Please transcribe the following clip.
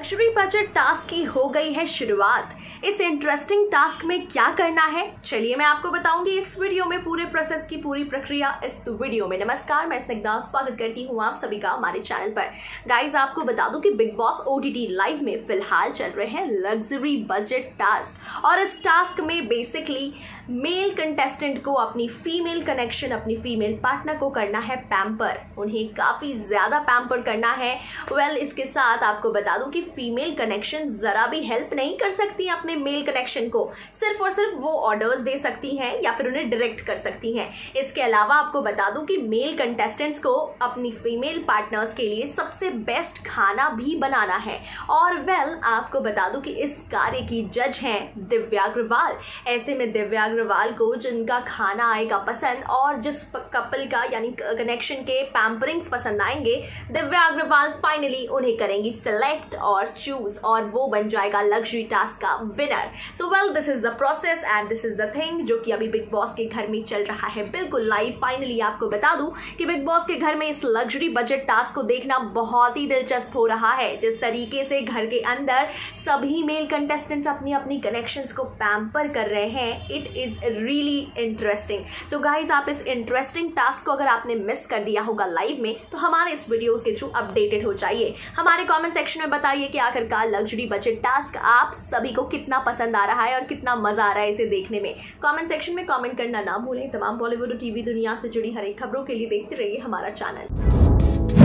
Luxury budget task की हो गई है शुरुआत। इस इंटरेस्टिंग टास्क में क्या करना है, चलिए मैं आपको बताऊंगी इस वीडियो में पूरे प्रोसेस की पूरी प्रक्रिया इस वीडियो में। नमस्कार, मैं स्निग्धा स्वागत करती हूँ आप सभी का हमारे चैनल पर। गाइस, आपको बता दूं कि बिग बॉस ओटीटी लाइव में फिलहाल चल रहे हैं लग्जरी बजट टास्क, और इस टास्क में बेसिकली मेल कंटेस्टेंट को अपनी फीमेल कनेक्शन, अपनी फीमेल पार्टनर को करना है पैम्पर, उन्हें काफी ज्यादा पैम्पर करना है। इसके साथ आपको बता दूं कि फीमेल कनेक्शन जरा भी हेल्प नहीं कर सकती अपने मेल कनेक्शन को, सिर्फ और सिर्फ वो ऑर्डर्स दे सकती हैं या फिर उन्हें डायरेक्ट कर सकती हैं। इसके अलावा आपको बता दूं कि मेल कंटेस्टेंट्स को अपनी फीमेल पार्टनर्स के लिए सबसे बेस्ट खाना भी बनाना है। और आपको बता दूं कि इस कार्य की जज हैं दिव्या अग्रवाल। ऐसे में दिव्या अग्रवाल को जिनका खाना आएगा पसंद और जिस कपल का यानी कनेक्शन के पैम्परिंग्स पसंद आएंगे, दिव्या अग्रवाल फाइनली उन्हें करेंगी सिलेक्ट और चूज, और वो बन जाएगा लग्जरी टास्क का winner. So this is the process and this is the thing जो कि अभी बिग बॉस के घर में चल रहा है बिल्कुल लाइव। फाइनली आपको बता दूं कि बिग बॉस के घर में इस लग्जरी बजट टास्क को देखना बहुत ही दिलचस्प हो रहा है। जिस तरीके से घर के अंदर सभी मेल कंटेस्टेंट्स अपनी अपनी कनेक्शंस को पैम्पर कर रहे हैं, it is really interesting. So guys, आप इस इंटरेस्टिंग टास्क को अगर आपने मिस कर दिया होगा लाइव में, तो हमारे इस वीडियोस के थ्रू अपडेटेड हो जाइए। हमारे कमेंट सेक्शन में बताइए कि आखिरकार लग्जरी बजट टास्क आप सभी को कितना पसंद आ रहा है और कितना मजा आ रहा है इसे देखने में। कमेंट सेक्शन में कमेंट करना ना भूलें। तमाम बॉलीवुड और टीवी दुनिया से जुड़ी हर एक खबरों के लिए देखते रहिए हमारा चैनल।